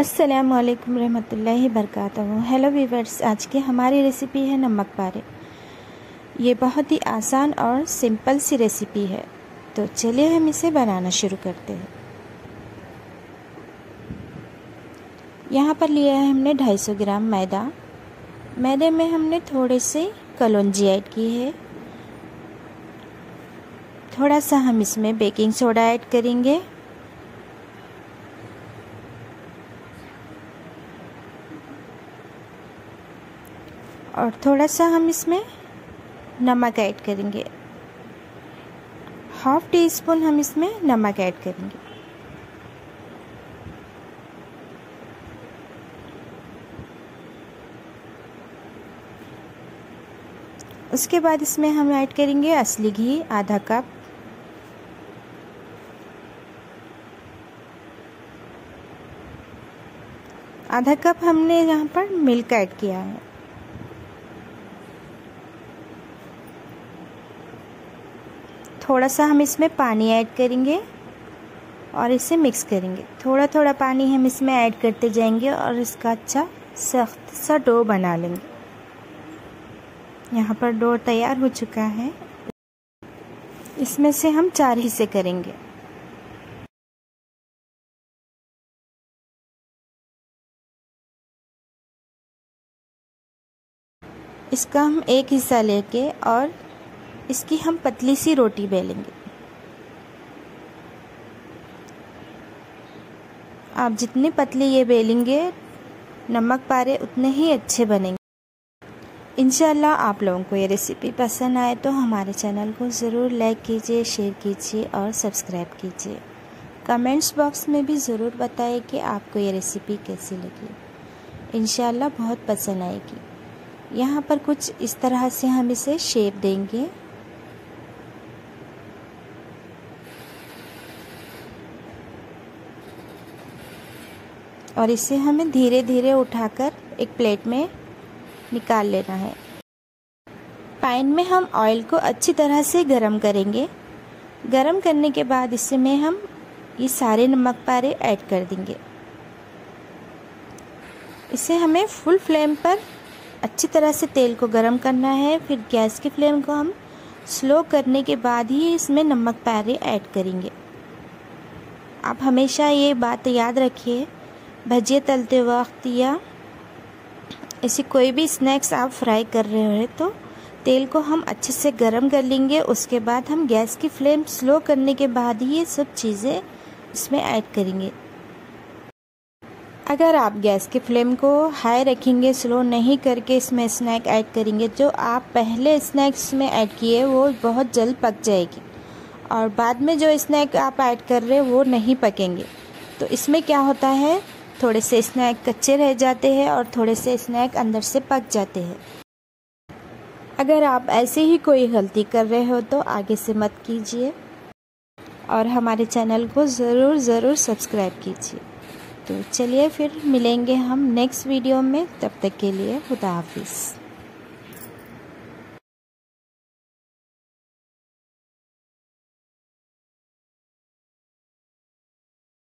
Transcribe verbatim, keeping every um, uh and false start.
अस्सलामु अलैकुम रहमतुल्लाहि बरकातहू। हेलो वीवर्स, आज की हमारी रेसिपी है नमक पारे। ये बहुत ही आसान और सिंपल सी रेसिपी है, तो चलिए हम इसे बनाना शुरू करते हैं। यहाँ पर लिया है हमने दो सौ पचास ग्राम मैदा। मैदे में हमने थोड़े से कलौंजी ऐड की है। थोड़ा सा हम इसमें बेकिंग सोडा ऐड करेंगे। और थोड़ा सा हम इसमें नमक ऐड करेंगे। हाफ टी स्पून हम इसमें नमक ऐड करेंगे। उसके बाद इसमें हम ऐड करेंगे असली घी आधा कप। आधा कप हमने यहाँ पर मिल्क ऐड किया है। थोड़ा सा हम इसमें पानी ऐड करेंगे और इसे मिक्स करेंगे। थोड़ा थोड़ा पानी हम इसमें ऐड करते जाएंगे और इसका अच्छा सख्त सा डो बना लेंगे। यहाँ पर डो तैयार हो चुका है। इसमें से हम चार हिस्से करेंगे। इसका हम एक हिस्सा लेके और इसकी हम पतली सी रोटी बेलेंगे। आप जितनी पतली ये बेलेंगे नमक पारे उतने ही अच्छे बनेंगे। इंशाल्लाह आप लोगों को ये रेसिपी पसंद आए तो हमारे चैनल को ज़रूर लाइक कीजिए, शेयर कीजिए और सब्सक्राइब कीजिए। कमेंट्स बॉक्स में भी ज़रूर बताइए कि आपको ये रेसिपी कैसी लगी। इंशाल्लाह बहुत पसंद आएगी। यहाँ पर कुछ इस तरह से हम इसे शेप देंगे। और इसे हमें धीरे धीरे उठाकर एक प्लेट में निकाल लेना है। पैन में हम ऑयल को अच्छी तरह से गरम करेंगे। गरम करने के बाद इसमें हम ये सारे नमक पारे ऐड कर देंगे। इसे हमें फुल फ्लेम पर अच्छी तरह से तेल को गरम करना है। फिर गैस की फ्लेम को हम स्लो करने के बाद ही इसमें नमक पारे ऐड करेंगे। आप हमेशा ये बात याद रखिए, भजिए तलते वक्त या ऐसी कोई भी स्नैक्स आप फ्राई कर रहे हो तो तेल को हम अच्छे से गरम कर लेंगे। उसके बाद हम गैस की फ्लेम स्लो करने के बाद ही ये सब चीज़ें इसमें ऐड करेंगे। अगर आप गैस की फ्लेम को हाई रखेंगे, स्लो नहीं करके इसमें स्नैक ऐड करेंगे, जो आप पहले स्नैक्स में ऐड किए वो बहुत जल्द पक जाएगी और बाद में जो स्नैक आप ऐड कर रहे हैं वो नहीं पकेंगे। तो इसमें क्या होता है, थोड़े से स्नैक कच्चे रह जाते हैं और थोड़े से स्नैक अंदर से पक जाते हैं। अगर आप ऐसे ही कोई गलती कर रहे हो तो आगे से मत कीजिए और हमारे चैनल को ज़रूर ज़रूर सब्सक्राइब कीजिए। तो चलिए फिर मिलेंगे हम नेक्स्ट वीडियो में। तब तक के लिए खुदा हाफिज़।